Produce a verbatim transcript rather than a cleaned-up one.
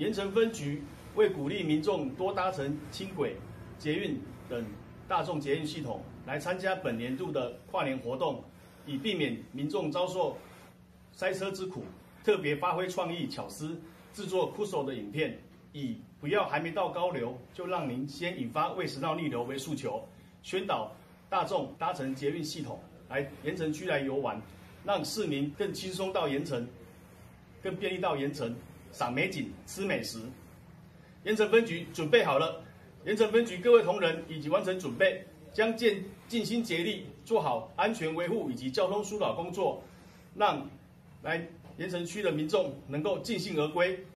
盐城分局为鼓励民众多搭乘轻轨、捷运等大众捷运系统来参加本年度的跨年活动，以避免民众遭受塞车之苦，特别发挥创意巧思，制作酷手的影片，以不要还没到高流就让您先引发胃食道逆流为诉求，宣导大众搭乘捷运系统来盐城区来游玩，让市民更轻松到盐城，更便利到盐城赏美景、吃美食。盐城分局准备好了，盐城分局各位同仁已经完成准备，将尽尽心竭力做好安全维护以及交通疏导工作，让来盐城区的民众能够尽兴而归。